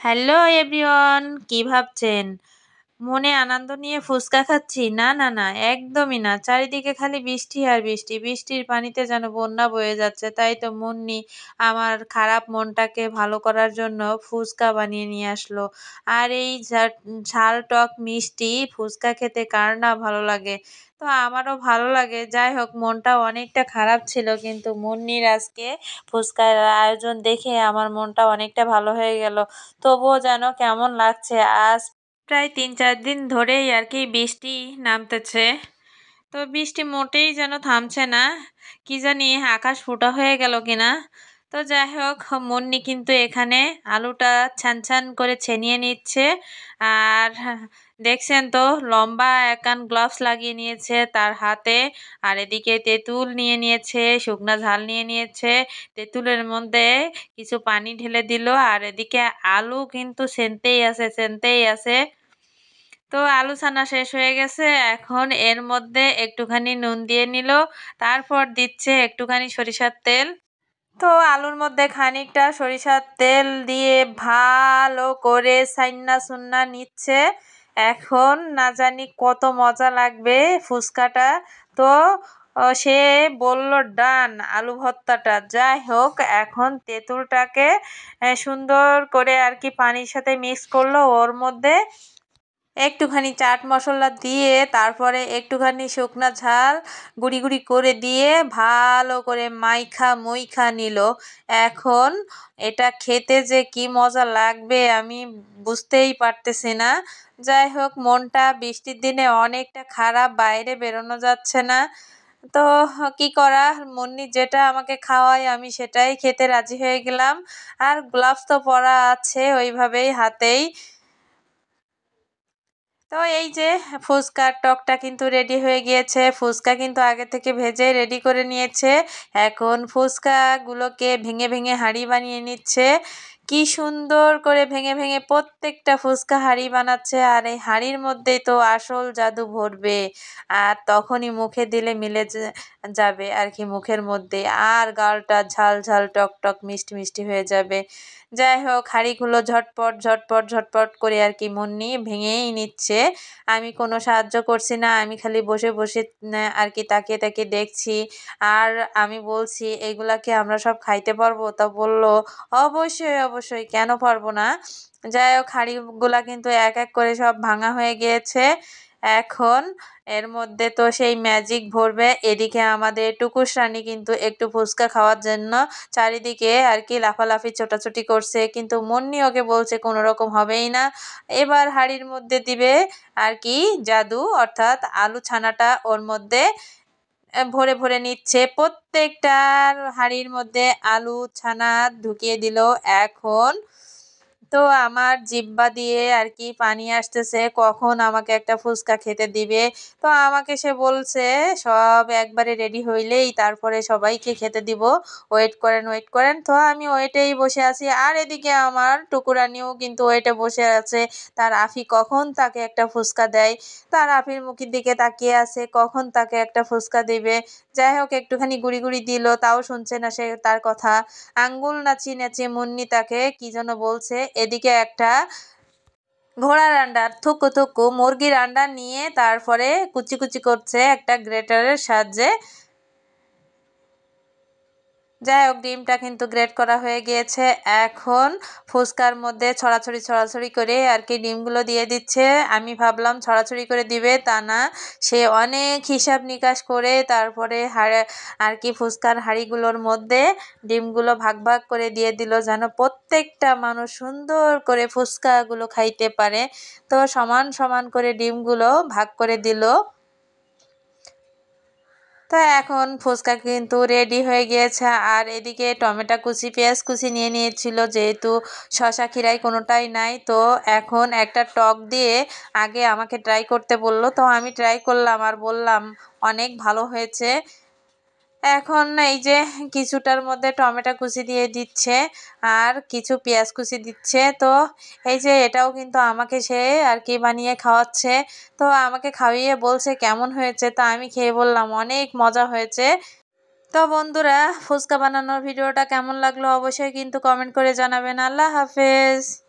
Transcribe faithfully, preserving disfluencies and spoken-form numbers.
Hello everyone, কি ভাবছেন? মনে আনন্দ নিয়ে ফুচকা খাচ্ছি? না না না, একদমই না। চারিদিকে খালি বৃষ্টি আর বৃষ্টি। বৃষ্টির পানিতে যেন বন্যা বয়ে যাচ্ছে। তাই তো মুন্নি আমার খারাপ মনটাকে ভালো করার জন্য ফুচকা বানিয়ে নিয়ে আসলো। আর এই ঝা ঝাল টক মিষ্টি ফুচকা খেতে কার না ভালো লাগে? তো আমারও ভালো লাগে। যাই হোক, মনটা অনেকটা খারাপ ছিল, কিন্তু মুন্নির আজকে ফুচকার আয়োজন দেখে আমার মনটা অনেকটা ভালো হয়ে গেল। তবুও যেন কেমন লাগছে। আজ প্রায় তিন চার দিন ধরেই আর কি বৃষ্টি নামতেছে। তো বৃষ্টি মোটেই যেন থামছে না। কি জানি আকাশ ফুটা হয়ে গেল কিনা। তো যাই হোক, মুন্নি কিন্তু এখানে আলুটা ছান ছান করে ছেনিয়ে নিচ্ছে। আর দেখছেন তো, লম্বা একান গ্লাভস লাগিয়ে নিয়েছে তার হাতে। আর এদিকে তেঁতুল নিয়ে নিয়েছে, শুকনা ঝাল নিয়ে নিয়েছে। তেঁতুলের মধ্যে কিছু পানি ঢেলে দিল। আর এদিকে আলু কিন্তু সেনতেই আছে সেনতেই আছে। তো আলু ছানা শেষ হয়ে গেছে। এখন এর মধ্যে একটুখানি নুন দিয়ে নিল। তারপর দিচ্ছে একটুখানি সরিষার তেল। তো আলুর মধ্যে খানিকটা সরিষার তেল দিয়ে ভালো করে সাইন্না সুন্না নিচ্ছে। এখন না জানি কত মজা লাগবে ফুচকাটা। তো আহ, সে বলল ডান আলু ভর্তাটা। যাই হোক, এখন তেঁতুলটাকে আহ, সুন্দর করে আর কি পানির সাথে মিক্স করলো। ওর মধ্যে একটুখানি চাট মশলা দিয়ে, তারপরে একটুখানি শুকনা ঝাল গুঁড়ি গুঁড়ি করে দিয়ে ভালো করে মাইখা মুইখা নিল। এখন এটা খেতে যে কি মজা লাগবে আমি বুঝতেই পারতেছি না। যাই হোক, মনটা বৃষ্টির দিনে অনেকটা খারাপ, বাইরে বেরোনো যাচ্ছে না। তো কি করা, মুন্নি যেটা আমাকে খাওয়ায় আমি সেটাই খেতে রাজি হয়ে গেলাম। আর গ্লাভস তো পরা আছে ওইভাবেই হাতেই। তো এই যে ফুচকার টকটা কিন্তু রেডি হয়ে গিয়েছে। ফুচকা কিন্তু আগে থেকে ভেজে রেডি করে নিয়েছে। এখন ফুচকাগুলোকে ভেঙে ভেঙে হাঁড়ি বানিয়ে নিচ্ছে। কি সুন্দর করে ভেঙে ভেঙে প্রত্যেকটা ফুচকা হাঁড়ি বানাচ্ছে। আর এই হাঁড়ির মধ্যেই তো আসল জাদু ভরবে। আর তখনই মুখে দিলে মিলে যা- যাবে আর কি মুখের মধ্যে। আর গালটা ঝাল ঝাল টক টক মিষ্টি মিষ্টি হয়ে যাবে। যাই হোক, হাঁড়িগুলো ঝটপট ঝটপট ঝটপট করে আর কি মুন্নি ভেঙেই নিচ্ছে। আমি কোনো সাহায্য করছি না, আমি খালি বসে বসে আহ, আর কি তাকিয়ে তাকিয়ে দেখছি। আর আমি বলছি, এগুলাকে আমরা সব খাইতে পারবো? তা বললো অবশ্যই অবশ্যই, কেন পারবো না। যাই হোক, হাঁড়িগুলা কিন্তু এক এক করে সব ভাঙা হয়ে গিয়েছে। এখন এর মধ্যে তো সেই ম্যাজিক ভরবে। এদিকে আমাদের টুকুস রানী কিন্তু একটু ফুচকা খাওয়ার জন্য চারিদিকে আর কি লাফালাফি ছোটাছুটি করছে, কিন্তু মুন্নি ওকে বলছে কোনো রকম হবেই না। এবার হাঁড়ির মধ্যে দিবে আর কি জাদু, অর্থাৎ আলু ছানাটা ওর মধ্যে আহ, ভরে ভরে নিচ্ছে। প্রত্যেকটার হাঁড়ির মধ্যে আলু ছানা ঢুকিয়ে দিল। এখন তো আমার জিহ্বা দিয়ে আর কি পানি আসতেছে, কখন আমাকে একটা ফুচকা খেতে দিবে। তো আমাকে সে বলছে সব একবারে রেডি হইলেই তারপরে সবাইকে খেতে দিব, ওয়েট করেন ওয়েট করেন। তো আমি ওয়েটেই বসে আছি। আর এদিকে আমার টুকুরানিও কিন্তু ওয়েটে বসে আছে, তার আফি কখন তাকে একটা ফুচকা দেয়। তার আফির মুখের দিকে তাকিয়ে আছে কখন তাকে একটা ফুচকা দিবে। যাই হোক, একটুখানি গুড়ি গুড়ি দিল, তাও শুনছে না সে তার কথা। আঙ্গুল নাচিয়ে নাচিয়ে মুন্নি তাকে কি যেন বলছে। এদিকে একটা ঘোড়ার আন্ডা, থুকু থুকু মুরগির আন্ডা নিয়ে তারপরে কুচি কুচি করছে একটা গ্রেটারের সাহায্যে। যাই হোক, ডিমটা কিন্তু গ্রেট করা হয়ে গিয়েছে। এখন ফুচকার মধ্যে ছড়াছড়ি ছড়াছড়ি করে আর কি ডিমগুলো দিয়ে দিচ্ছে। আমি ভাবলাম ছড়াছড়ি করে দিবে, তা না, সে অনেক হিসাব নিকাশ করে তারপরে হাড়ে আর কি ফুচকার হাঁড়িগুলোর মধ্যে ডিমগুলো ভাগ ভাগ করে দিয়ে দিল, যেন প্রত্যেকটা মানুষ সুন্দর করে ফুচকাগুলো খাইতে পারে। তো সমান সমান করে ডিমগুলো ভাগ করে দিল। তো এখন ফুচকা কিন্তু রেডি হয়ে গিয়েছে। আর এদিকে টমেটো কুচি পেঁয়াজ কুচি নিয়ে নিয়েছিল, যেহেতু শসা খিরাই কোনোটাই নাই। তো এখন একটা টক দিয়ে আগে আমাকে ট্রাই করতে বললো। তো আমি ট্রাই করলাম আর বললাম অনেক ভালো হয়েছে। এখন এই যে কিছুটার মধ্যে টমেটো কুচি দিয়ে দিচ্ছে আর কিছু পেঁয়াজ কুচি দিচ্ছে। তো এই যে এটাও কিন্তু আমাকে সে আর কি বানিয়ে খাওয়াচ্ছে। তো আমাকে খাইয়ে বলছে কেমন হয়েছে। তা আমি খেয়ে বললাম অনেক মজা হয়েছে। তো বন্ধুরা, ফুচকা বানানোর ভিডিওটা কেমন লাগলো অবশ্যই কিন্তু কমেন্ট করে জানাবেন। আল্লাহ হাফেজ।